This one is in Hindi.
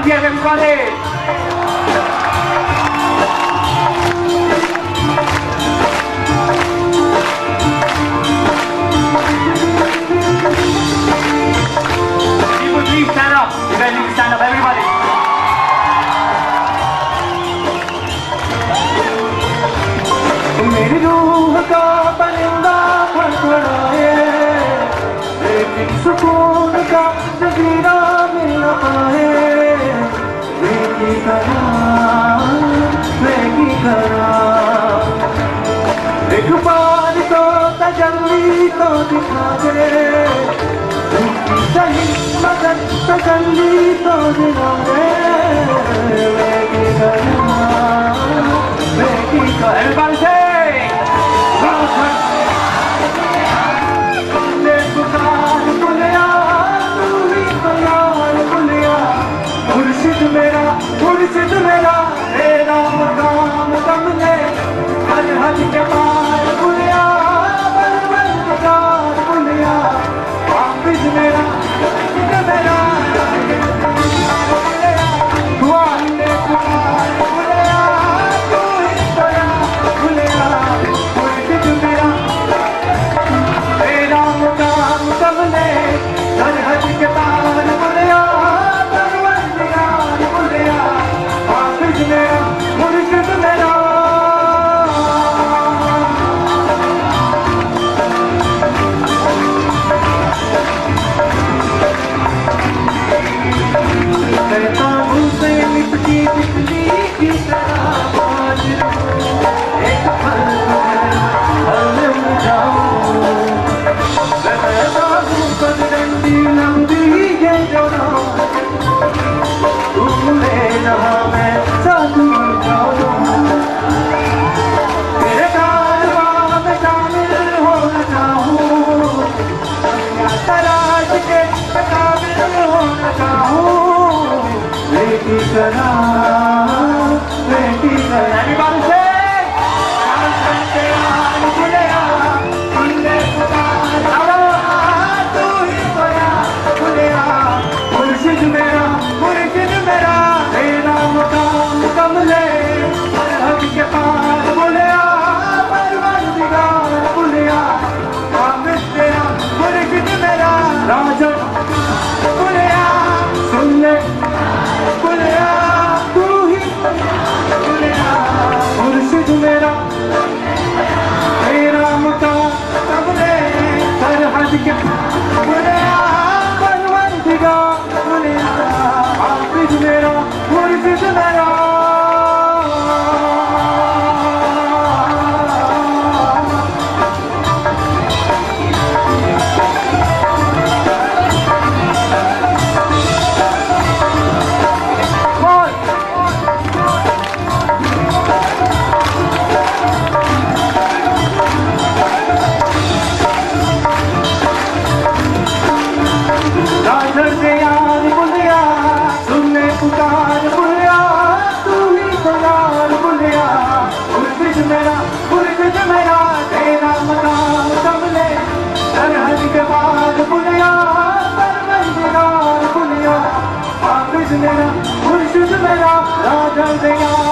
Yes, everybody. People, please stand up. You guys need to stand up, everybody. मेरी रूह का परिंदा फड़फड़ाए, लेकिन सुकून का जजीरा मिल न पाए। मैं की करा एक बार तो तजल्ली तो दिखा दे, झूठी सही मगर तजल्ली तो दिखा दे। मैं की करा, मैं की करा। Everybody say बुलेया, तू ही तो यार बुलेया, मुर्शिद मेरा तेरा मकाम कमले, हर हज के पार बुलेया, बलबल मकार बुलेया, हाफिज मेरा बुलेया, दुआ ले पुकार बुलेया, तू ही तो यार बुलेया, मुर्शिद मेरा तेरा मकाम कमले, हर हज के पार बुलेया, बलबल मकार बुलेया, हाफिज मेरा मुर्शिद मेरा। शैतान से लिपटी बिजली की तरह आज एक पल में मुझाऊं, शैतान बदरंगी लंबी ये जवां, तुम ले रहा मैं साथ मर जाऊं, तेरे कारवां में शामिल होना चाहूं, तराश के काबिल होना चाहूं। बेटी करा, बेटी करा। Everybody say, बुलेया, तुमने पुकारा, तू ही तो यार बुलेया, मुर्शिद मेरा तेरा मकाम कमले, हर हज के पार बुलेया, परवरदिगार बुलेया, हाफिज तेरा मुर्शिद मेरा, राजा बुलेया, सुन ले बुलेया, तू ही बुलेया, मुर्शिद मेरा तेरा मकाम कमले, हर हज के बुलेया, परवरदिगार बुलेया, हाफिज मेरा मुर्शिद मेरा। राजर से यार बुलेया, सुनने पुकार बुलेया, तू ही तो यार बुलेया, मुर्शिद मेरा तेरा मकाम कमले, हर हज के बाद बुलेया, परवरदिगार बुलेया, हाफिज मेरा मुर्शिद मेरा। राजर से यार